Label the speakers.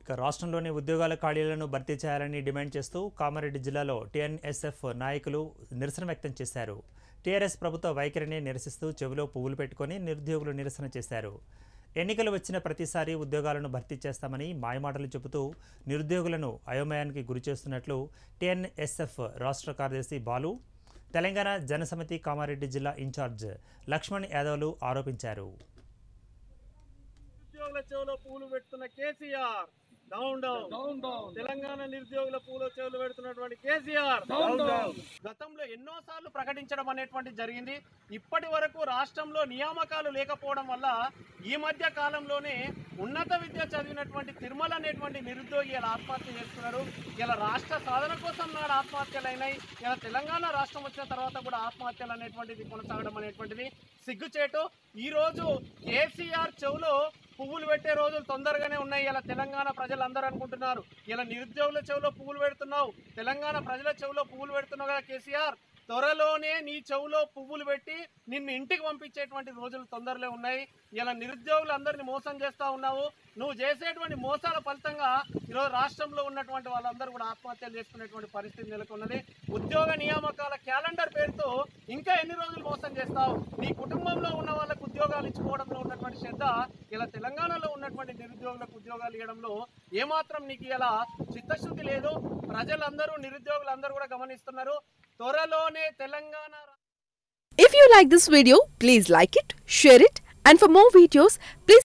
Speaker 1: రాష్ట్రంలోని ఉద్యోగాల ఖాళీలను భర్తీ చేయాలని డిమాండ్ చేస్తూ కామారెడ్డి జిల్లాలో టీఎన్ఎస్ఎఫ్ నాయకులు నిరసన వ్యక్తం చేశారు. టీఆర్ఎస్ ప్రభుత్వ వైఖరిని నిరసిస్తూ చెవిలో పువ్వులు పెట్టుకొని నిరుద్యోగులు నిరసన చేశారు. ఎన్నికలు వచ్చిన ప్రతిసారి ఉద్యోగాలను భర్తీ చేస్తామని మాయమాటలు చెబుతూ నిరుద్యోగులను అయోమయానికి గురిచేస్తున్నట్లు టీఎన్ఎస్ఎఫ్ రాష్ట్ర కార్యదర్శి బాలు, తెలంగాణ జనసమితి కామారెడ్డి జిల్లా ఇన్ఛార్జ్ లక్ష్మణ్ యాదవ్లు ఆరోపించారు.
Speaker 2: నిరుద్యోగుల చెవులో పూలు పెడుతున్న కేసీఆర్ డౌన్ డౌన్, తెలంగాణ నిరుద్యోగుల పూల చెవులు పెడుతున్నటువంటి కేసీఆర్ డౌన్ డౌన్. గతంలో ఎన్నోసార్లు ప్రకటించడం అనేటువంటి జరిగింది. ఇప్పటి వరకు రాష్ట్రంలో నియామకాలు లేకపోవడం వల్ల ఈ మధ్య కాలంలోనే ఉన్నత విద్య చదివినటువంటి తిరుమల అనేటువంటి నిరుద్యోగి ఇలా ఆత్మహత్య చేస్తున్నారు. ఇలా రాష్ట్ర సాధన కోసం నాడు ఆత్మహత్యలు అయినాయి. ఇలా తెలంగాణ రాష్ట్రం వచ్చిన తర్వాత కూడా ఆత్మహత్యలు అనేటువంటిది కొనసాగడం అనేటువంటిది సిగ్గుచేటు. ఈరోజు కేసీఆర్ చెవులో పువ్వులు పెట్టే రోజులు తొందరగానే ఉన్నాయి. ఇలా తెలంగాణ ప్రజలందరూ అనుకుంటున్నారు, ఇలా నిరుద్యోగుల చెవులో పువ్వులు పెడుతున్నావు, తెలంగాణ ప్రజల చెవులో పువ్వులు పెడుతున్నావు కదా కేసీఆర్, త్వరలోనే నీ చెవులో పువ్వులు పెట్టి నిన్ను ఇంటికి పంపించేటువంటి రోజులు తొందరలో ఉన్నాయి. ఇలా నిరుద్యోగులందరినీ మోసం చేస్తూ ఉన్నావు. నువ్వు చేసేటువంటి మోసాల ఫలితంగా ఈరోజు రాష్ట్రంలో ఉన్నటువంటి వాళ్ళందరూ కూడా ఆత్మహత్యలు చేసుకునేటువంటి పరిస్థితి నెలకొన్నది. ఉద్యోగ నియామకాల క్యాలెండర్ పేరుతో ఇంకా ఎన్ని రోజులు మోసం చేస్తావు? నీ కుటుంబంలో ఉన్న వాళ్ళకు ఉద్యోగాలు ఇచ్చుకోవడంలో ఉన్నటువంటి శ్రద్ధ ఇలా తెలంగాణలో ఉన్నటువంటి నిరుద్యోగులకు ఉద్యోగాలు ఇవ్వడంలో ఏమాత్రం నీకు ఇలా చిత్తశుద్ధి లేదు. ప్రజలందరూ నిరుద్యోగులందరూ కూడా గమనిస్తున్నారు. త్వరలోనే Telangana.
Speaker 3: If you like this video, please like it, share it, and for more videos, please